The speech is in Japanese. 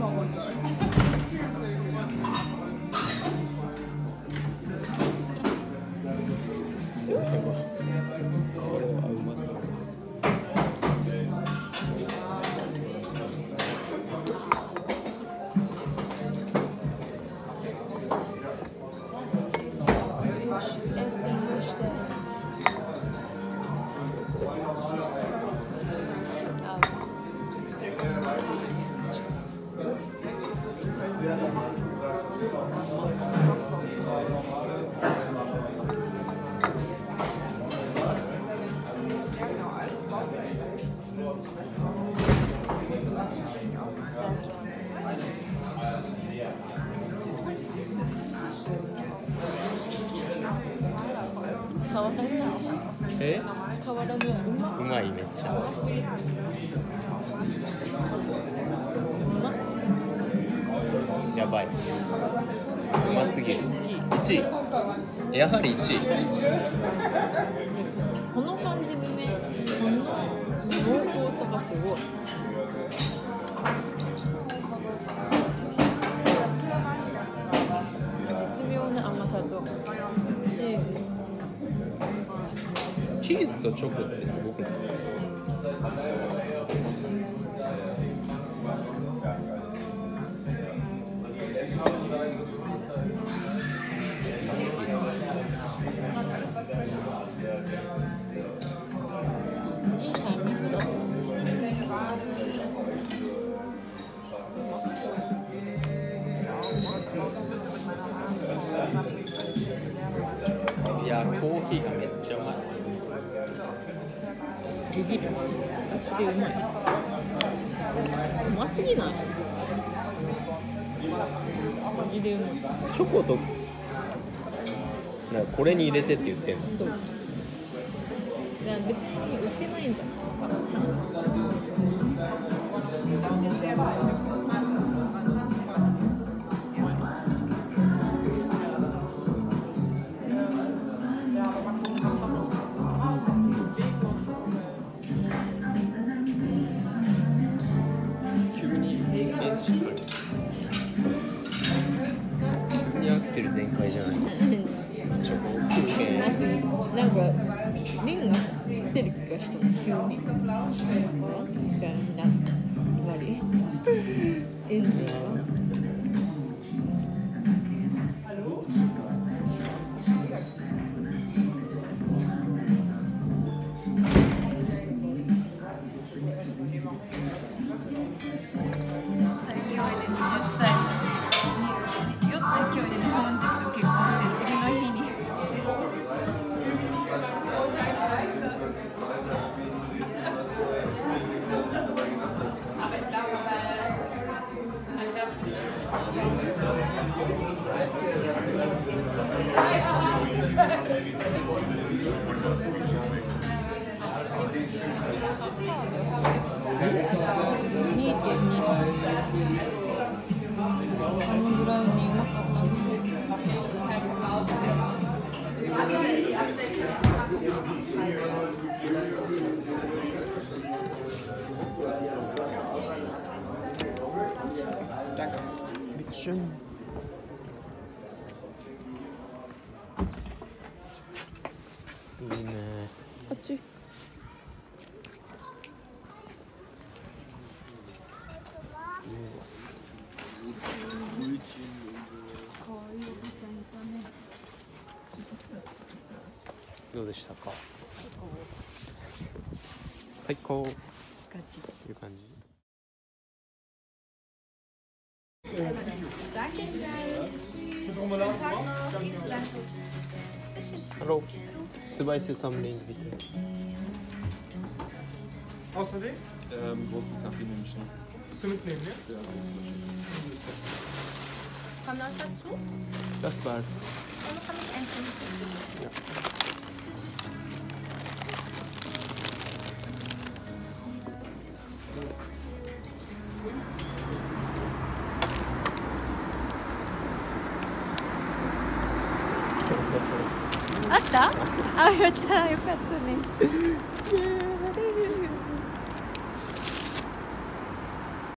変わらぬうまいめっちゃやばいうますぎる1位やはり1位この感じでねこの濃厚さがすごい絶妙な甘さとチーズとチョコってすごくない？ いいタイミングだ。 いや、コーヒーがめっちゃうまい。 ビビる。ガチでうまい。うますぎない？マジでうまい。 チョコとなんかこれに入れてって言ってんの？ そう。じゃあ別に売ってないんじゃない？ アクセル全開じゃない。チョコ食うね。 なんかリンが振ってる気がした急に。みたいな何？エンジンが。 いいね。 あっち。 どうでしたか？最高。 ガチっていう感じ。Hallo, zwei Zusammenlegen bitte. Außerdem? Großen Kaffee nehme ich noch. Willst du mitnehmen, ja? Ja, Kommt noch was dazu? Das war's. Und noch mit Enzymen. Ja. あった？あ、やった、よかったね。